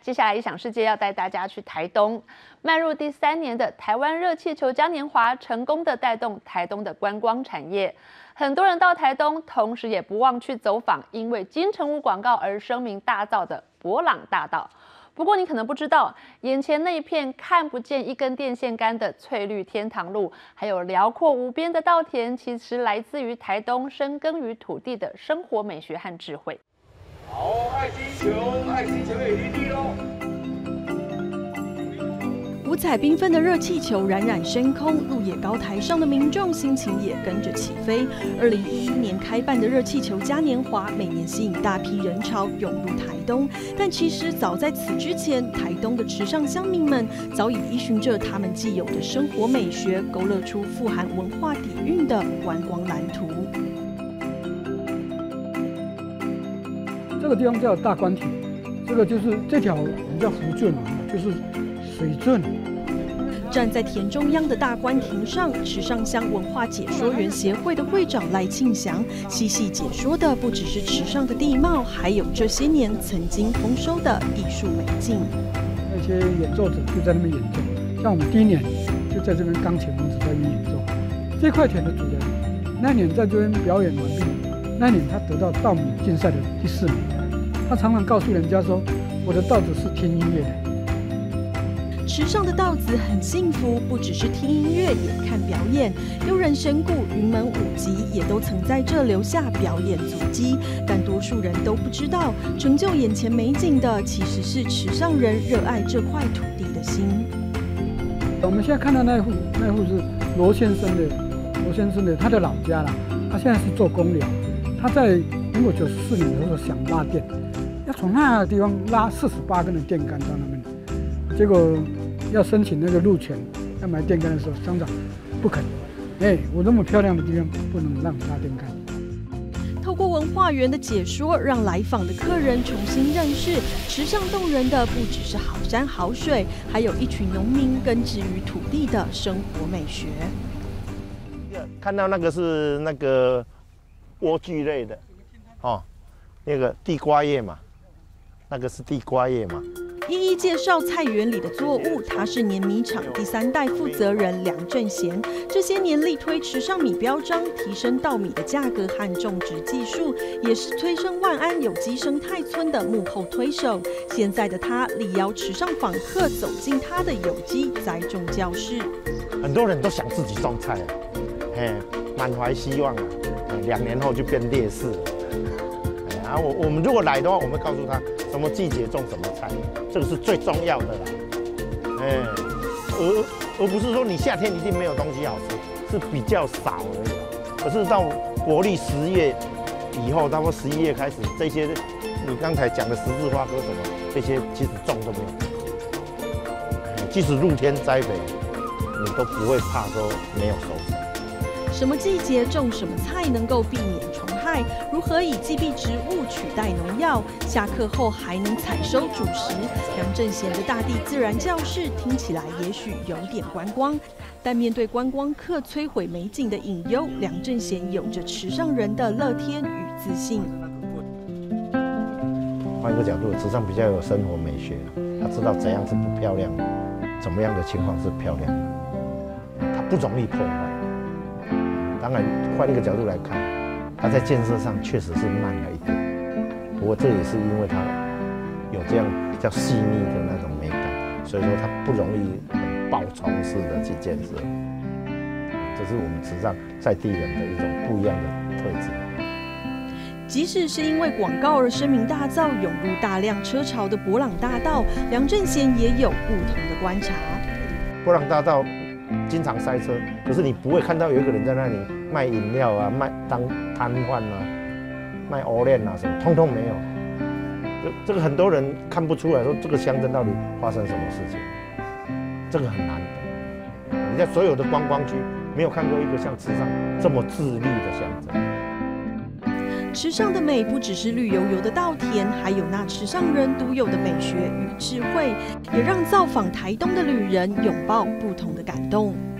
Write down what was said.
接下来，异想世界要带大家去台东，迈入第3年的台湾热气球嘉年华，成功的带动台东的观光产业。很多人到台东，同时也不忘去走访因为金城武广告而声名大噪的伯朗大道。不过，你可能不知道，眼前那一片看不见一根电线杆的翠绿天堂路，还有辽阔无边的稻田，其实来自于台东深耕于土地的生活美学和智慧。 好，爱金球，爱金球也离地喽。 五彩缤纷的热气球冉冉升空，鹿野高台上的民众心情也跟着起飞。2011年开办的热气球嘉年华，每年吸引大批人潮涌入台东。但其实早在此之前，台东的池上乡民们早已依循着他们既有的生活美学，勾勒出富含文化底蕴的观光蓝图。 这个地方叫大官亭，这个就是这条我们叫福圳，就是水圳。 站在田中央的大官亭上，池上乡文化解说员协会的会长赖庆祥细细解说的不只是池上的地貌，还有这些年曾经丰收的艺术美景。 那些演奏者就在那边演奏，像我们第1年就在这边钢琴王子在那边演奏。这块田的主人那年在这边表演完毕，那年他得到稻米竞赛的第4名。他常常告诉人家说：“我的稻子是听音乐的。” 池上的稻子很幸福，不只是听音乐，也看表演。悠人神鼓、云门舞集也都曾在这留下表演足迹。但多数人都不知道，成就眼前美景的，其实是池上人热爱这块土地的心。 我们现在看到那户是罗先生的他的老家啦。他现在是做工寮，他在民国94年的时候想拉电，要从那个地方拉48根的电杆到那边。结果要申请那个路权，要买电杆的时候，乡长不肯。我那么漂亮的地方不能让拉电杆。 透过文化园的解说，让来访的客人重新认识池上动人的不只是好山好水，还有一群农民根植于土地的生活美学。 看到那个是那个莴苣类的，那个地瓜叶嘛，那个是地瓜叶嘛。 一一介绍菜园里的作物，他是碾米厂第3代负责人梁正贤。这些年力推池上米标章，提升稻米的价格和种植技术，也是推升万安有机生态村的幕后推手。现在的他力邀池上访客走进他的有机栽种教室。 很多人都想自己种菜满怀希望2年后就变烈士了。我们如果来的话，我们告诉他什么季节种什么菜，这个是最重要的啦。而不是说你夏天一定没有东西好吃，是比较少而已。可是到国历10月以后，差不多11月开始，这些你刚才讲的十字花科什么，这些其实种都没有。即使露天栽培，你都不会怕说没有收成。 什么季节种什么菜能够避免虫害？如何以寄避植物取代农药？下课后还能采收主食？梁正贤的大地自然教室听起来也许有点观光，但面对观光客摧毁美景的隐忧，梁正贤有着池上人的乐天与自信。 换一个角度，池上比较有生活美学，他知道怎样是不漂亮的，怎么样的情况是漂亮的，他不容易破坏。当然，换一个角度来看，它在建设上确实是慢了一点。不过这也是因为它有这样比较细腻的那种美感，所以说它不容易很爆冲式的去建设。这是我们池上在地人的一种不一样的特质。 即使是因为广告而声名大噪、涌入大量车潮的伯朗大道，梁正贤也有不同的观察。 伯朗大道经常塞车，可是你不会看到有一个人在那里卖饮料啊、当摊贩啊、卖藕链啊什么，通通没有。这个很多人看不出来，说这个乡镇到底发生什么事情，这个很难得。你在所有的观光区没有看过一个像池上这么自律的乡镇。 池上的美不只是绿油油的稻田，还有那池上人独有的美学与智慧，也让造访台东的旅人拥抱不同的感动。